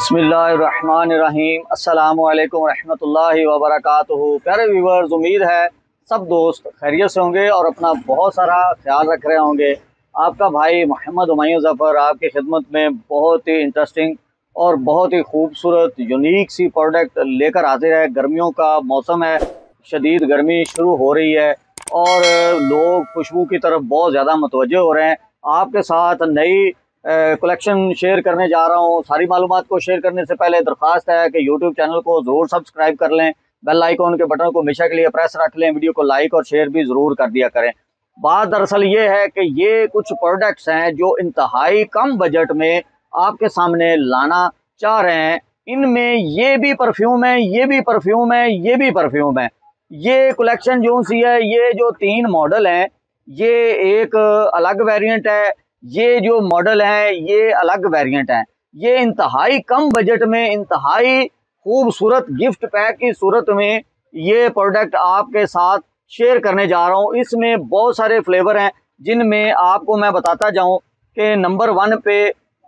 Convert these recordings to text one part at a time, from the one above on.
बिस्मिल्लाहिर्रहमानिर्रहीम अस्सलामुअलैकुम रहमतुल्लाहि व बरकातुहू। प्यारे व्यूवर्स, उम्मीद है सब दोस्त खैरियत से होंगे और अपना बहुत सारा ख्याल रख रहे होंगे। आपका भाई मोहम्मद हुमायूं ज़फ़र आपकी खिदमत में बहुत ही इंटरेस्टिंग और बहुत ही खूबसूरत यूनिक सी प्रोडक्ट लेकर हाजिर है। गर्मियों का मौसम है, शदीद गर्मी शुरू हो रही है और लोग खुशबू की तरफ बहुत ज़्यादा मुतवज्जह हो रहे हैं। आपके साथ नई कलेक्शन शेयर करने जा रहा हूँ। सारी मालूमात को शेयर करने से पहले दरख्वास्त है कि यूट्यूब चैनल को ज़रूर सब्सक्राइब कर लें, बेल आइकॉन के बटन को हमेशा के लिए प्रेस रख लें, वीडियो को लाइक और शेयर भी ज़रूर कर दिया करें। बात दरअसल ये है कि ये कुछ प्रोडक्ट्स हैं जो इंतहाई कम बजट में आपके सामने लाना चाह रहे हैं। इनमें ये भी परफ्यूम है, ये भी परफ्यूम है, ये भी परफ्यूम है। ये कलेक्शन जो सी है, ये जो 3 मॉडल हैं, ये एक अलग वेरिएंट है, ये जो मॉडल है ये अलग वेरिएंट है। ये इंतहाई कम बजट में इंतहाई खूबसूरत गिफ्ट पैक की सूरत में ये प्रोडक्ट आपके साथ शेयर करने जा रहा हूँ। इसमें बहुत सारे फ्लेवर हैं जिनमें आपको मैं बताता जाऊँ कि नंबर 1 पे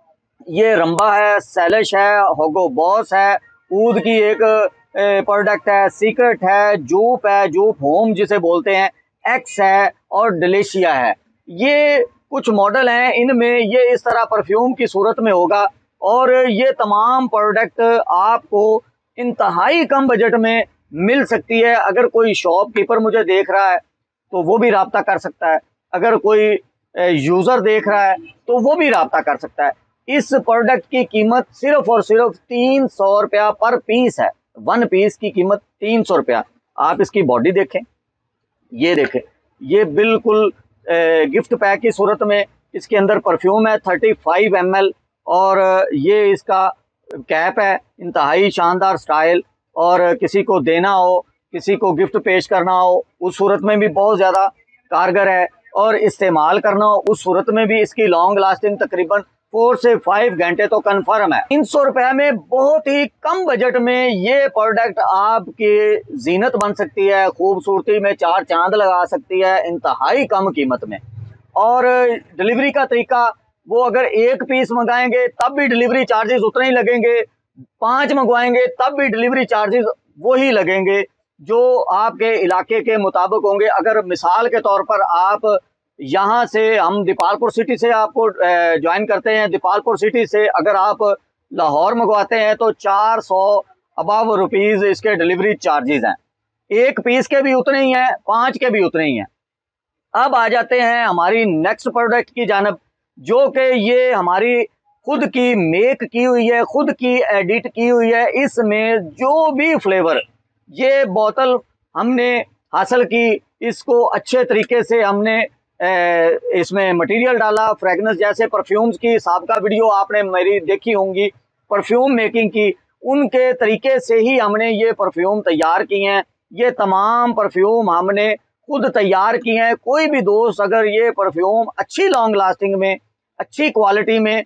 ये रंबा है, सैलिश है, होगो बॉस है, ऊद की एक प्रोडक्ट है, सीक्रेट है, जूप है, जूप होम जिसे बोलते हैं, एक्स है और डिलीशिया है। ये कुछ मॉडल हैं, इनमें ये इस तरह परफ्यूम की सूरत में होगा और ये तमाम प्रोडक्ट आपको इंतहाई कम बजट में मिल सकती है। अगर कोई शॉपकीपर मुझे देख रहा है तो वो भी राब्ता कर सकता है, अगर कोई यूज़र देख रहा है तो वो भी राब्ता कर सकता है। इस प्रोडक्ट की कीमत सिर्फ और सिर्फ 300 रुपया पर पीस है। 1 पीस की कीमत 300 रुपया। आप इसकी बॉडी देखें, ये देखें, ये बिल्कुल गिफ्ट पैक की सूरत में इसके अंदर परफ्यूम है 35 ml और ये इसका कैप है। इंतहाई शानदार स्टाइल, और किसी को देना हो, किसी को गिफ्ट पेश करना हो, उस सूरत में भी बहुत ज़्यादा कारगर है और इस्तेमाल करना हो उस सूरत में भी इसकी लॉन्ग लास्टिंग तकरीबन 4 से 5 घंटे तो कन्फर्म है। 300 रुपये में बहुत ही कम बजट में ये प्रोडक्ट आपकी जीनत बन सकती है, खूबसूरती में 4 चांद लगा सकती है इंतहाई कम कीमत में। और डिलीवरी का तरीका, वो अगर 1 पीस मंगाएंगे तब भी डिलीवरी चार्जेस उतने ही लगेंगे, 5 मंगवाएंगे तब भी डिलीवरी चार्जेस वही लगेंगे जो आपके इलाके के मुताबिक होंगे। अगर मिसाल के तौर पर आप यहाँ से, हम दीपालपुर सिटी से आपको ज्वाइन करते हैं, दीपालपुर सिटी से अगर आप लाहौर मंगवाते हैं तो 400 अबव रुपीज़ इसके डिलीवरी चार्जेस हैं। 1 पीस के भी उतने ही हैं, 5 के भी उतने ही हैं। अब आ जाते हैं हमारी नेक्स्ट प्रोडक्ट की जानब, जो कि ये हमारी खुद की मेक की हुई है, खुद की एडिट की हुई है। इसमें जो भी फ्लेवर, ये बोतल हमने हासिल की, इसको अच्छे तरीके से हमने इसमें मटेरियल डाला, फ्रेगनेंस जैसे परफ्यूम्स की साबका वीडियो आपने मेरी देखी होंगी परफ्यूम मेकिंग की, उनके तरीके से ही हमने ये परफ्यूम तैयार किए हैं। ये तमाम परफ्यूम हमने खुद तैयार किए हैं। कोई भी दोस्त अगर ये परफ्यूम अच्छी लॉन्ग लास्टिंग में, अच्छी क्वालिटी में,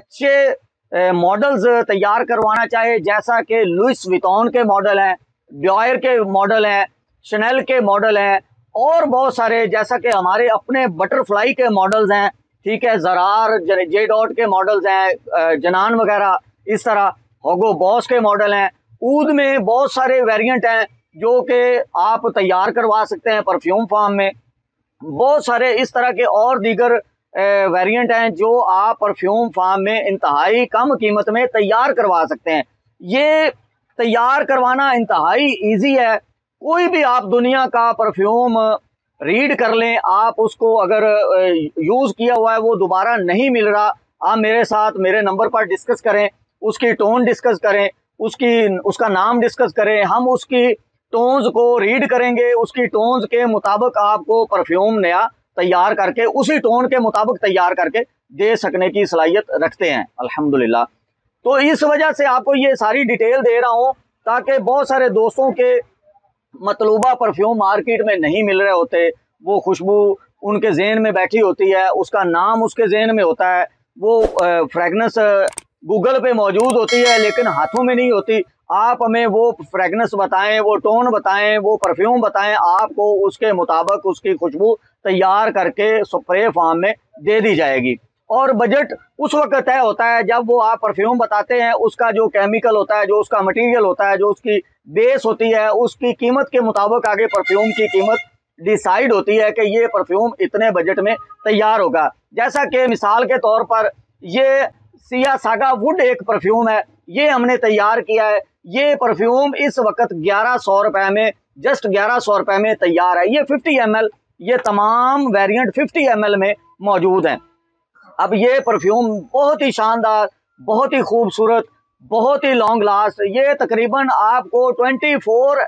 अच्छे मॉडल्स तैयार करवाना चाहे, जैसा कि लुइस विटॉन के मॉडल हैं, डॉयर के मॉडल हैं, शनेल के मॉडल हैं और बहुत सारे, जैसा कि हमारे अपने बटरफ्लाई के मॉडल्स हैं, ठीक है, ज़रार जे डॉट के मॉडल्स हैं, जनान वगैरह, इस तरह होगो बॉस के मॉडल हैं। ऊद में बहुत सारे वेरिएंट हैं जो कि आप तैयार करवा सकते हैं परफ्यूम फार्म में। बहुत सारे इस तरह के और दीगर वेरिएंट हैं जो आप परफ्यूम फार्म में इंतहाई कम कीमत में तैयार करवा सकते हैं। ये तैयार करवाना इंतहाई इजी है। कोई भी आप दुनिया का परफ्यूम रीड कर लें, आप उसको अगर यूज़ किया हुआ है वो दोबारा नहीं मिल रहा, आप मेरे साथ मेरे नंबर पर डिस्कस करें, उसकी टोन डिस्कस करें, उसका नाम डिस्कस करें, हम उसकी टोन्स को रीड करेंगे, उसकी टोन्स के मुताबिक आपको परफ्यूम नया तैयार करके उसी टोन के मुताबिक तैयार करके दे सकने की सलाहियत रखते हैं अल्हम्दुलिल्लाह। तो इस वजह से आपको ये सारी डिटेल दे रहा हूँ ताकि बहुत सारे दोस्तों के मतलूबा परफ्यूम मार्केट में नहीं मिल रहे होते, वो खुशबू उनके जहन में बैठी होती है, उसका नाम उसके जहन में होता है, वो फ्रेगनेंस गूगल पे मौजूद होती है लेकिन हाथों में नहीं होती। आप हमें वो फ्रेगनेंस बताएं, वो टोन बताएं, वो परफ्यूम बताएं, आपको उसके मुताबिक उसकी खुशबू तैयार करके स्प्रे फॉर्म में दे दी जाएगी। और बजट उस वक्त तय होता है जब वो आप परफ्यूम बताते हैं, उसका जो केमिकल होता है, जो उसका मटेरियल होता है, जो उसकी बेस होती है, उसकी कीमत के मुताबिक आगे परफ्यूम की कीमत डिसाइड होती है कि ये परफ्यूम इतने बजट में तैयार होगा। जैसा कि मिसाल के तौर पर ये सिया सागा वुड एक परफ्यूम है, ये हमने तैयार किया है। ये परफ्यूम इस वक्त 1100 रुपए में, जस्ट 1100 रुपए में तैयार है। ये 50 ml, ये तमाम वेरिएंट 50 ml में मौजूद हैं। अब ये परफ्यूम बहुत ही शानदार, बहुत ही खूबसूरत, बहुत ही लॉन्ग लास्ट, ये तकरीबन आपको 24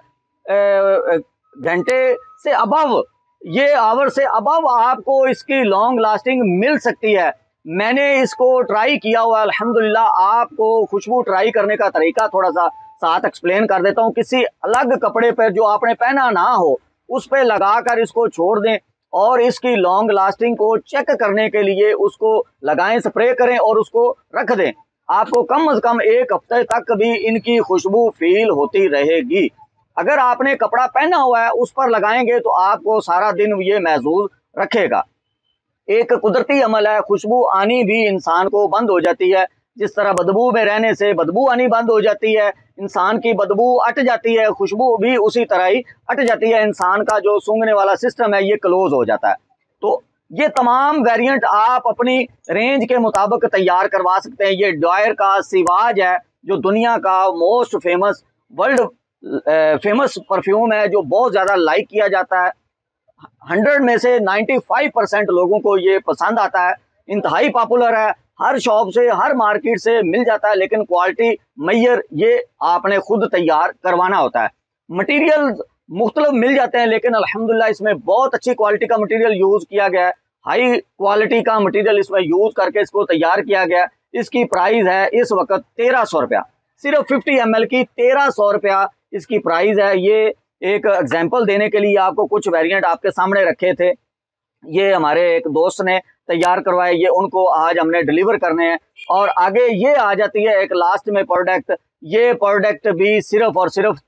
घंटे से अबव, ये आवर से अबव आपको इसकी लॉन्ग लास्टिंग मिल सकती है। मैंने इसको ट्राई किया हुआ, अल्हम्दुलिल्लाह। आपको खुशबू ट्राई करने का तरीका थोड़ा सा साथ एक्सप्लेन कर देता हूँ। किसी अलग कपड़े पर जो आपने पहना ना हो उस पर लगाकर इसको छोड़ दें और इसकी लॉन्ग लास्टिंग को चेक करने के लिए उसको लगाएं, स्प्रे करें और उसको रख दें। आपको कम से कम 1 हफ्ते तक भी इनकी खुशबू फील होती रहेगी। अगर आपने कपड़ा पहना हुआ है उस पर लगाएंगे तो आपको सारा दिन ये महसूस रखेगा। एक कुदरती अमल है, खुशबू आनी भी इंसान को बंद हो जाती है। जिस तरह बदबू में रहने से बदबू आनी बंद हो जाती है, इंसान की बदबू अट जाती है, खुशबू भी उसी तरह ही अट जाती है। इंसान का जो सूंघने वाला सिस्टम है ये क्लोज हो जाता है। तो ये तमाम वेरिएंट आप अपनी रेंज के मुताबिक तैयार करवा सकते हैं। ये डॉयर का सिवाज है जो दुनिया का most famous, world famous perfume है, जो बहुत ज़्यादा लाइक किया जाता है। 100 में से 95% लोगों को ये पसंद आता है, इंतहाई पॉपुलर है, हर शॉप से, हर मार्केट से मिल जाता है। लेकिन क्वालिटी मैयर ये आपने खुद तैयार करवाना होता है। मटेरियल मुख्तलिफ मिल जाते हैं लेकिन अल्हम्दुलिल्लाह इसमें बहुत अच्छी क्वालिटी का मटेरियल यूज़ किया गया है। हाई क्वालिटी का मटेरियल इसमें यूज़ करके इसको तैयार किया गया है। इसकी प्राइस है इस वक्त 1300 रुपया, सिर्फ 50 ml की 1300 रुपया इसकी प्राइस है। ये एक एग्जाम्पल देने के लिए आपको कुछ वेरिएंट आपके सामने रखे थे। ये हमारे एक दोस्त ने तैयार करवाए, ये उनको आज हमने डिलीवर करने हैं। और आगे ये आ जाती है एक लास्ट में प्रोडक्ट। ये प्रोडक्ट भी सिर्फ और सिर्फ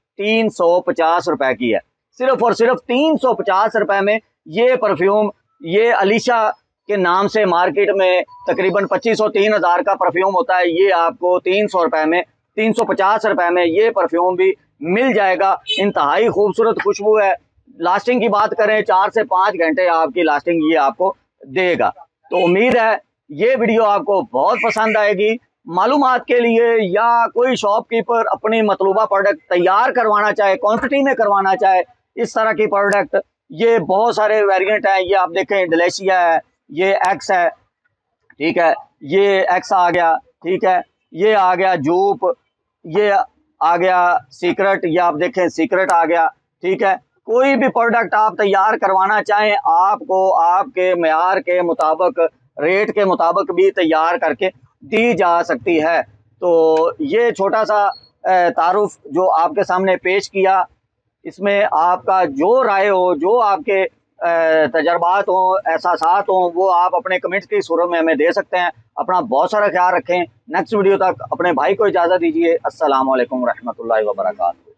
350 रुपए की है। सिर्फ और सिर्फ 350 रुपए में ये परफ्यूम, ये अलीशा के नाम से मार्केट में तकरीबन 2500-3000 का परफ्यूम होता है, ये आपको 300 रुपए में, 350 रुपए में ये परफ्यूम भी मिल जाएगा। इंतहाई खूबसूरत खुशबू है। लास्टिंग की बात करें 4 से 5 घंटे आपकी लास्टिंग ये आपको देगा। तो उम्मीद है ये वीडियो आपको बहुत पसंद आएगी। मालूमात के लिए या कोई शॉपकीपर अपनी मतलूबा प्रोडक्ट तैयार करवाना चाहे, क्वांटिटी में करवाना चाहे, इस तरह की प्रोडक्ट, ये बहुत सारे वेरिएंट हैं। ये आप देखें, डलेशिया है, ये एक्स है, ठीक है, ये एक्स आ गया, ठीक है, ये आ गया जूप, ये आ गया सीक्रेट, ये आप देखें सीक्रेट आ गया, ठीक है। कोई भी प्रोडक्ट आप तैयार करवाना चाहें आपको आपके मेयार के मुताबिक, रेट के मुताबिक भी तैयार करके दी जा सकती है। तो ये छोटा सा तारुफ जो आपके सामने पेश किया, इसमें आपका जो राय हो, जो आपके तजर्बात हों, एहसासात हों, वो आप अपने कमेंट्स की सूरत में हमें दे सकते हैं। अपना बहुत सारा ख्याल रखें। नेक्स्ट वीडियो तक अपने भाई को इजाज़त दीजिए। अस्सलाम वालेकुम रहमतुल्लाहि व बरकातहू।